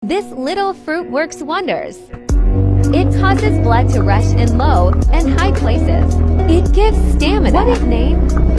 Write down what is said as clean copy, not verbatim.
This little fruit works wonders. It causes blood to rush in low and high places. It gives stamina. What is name?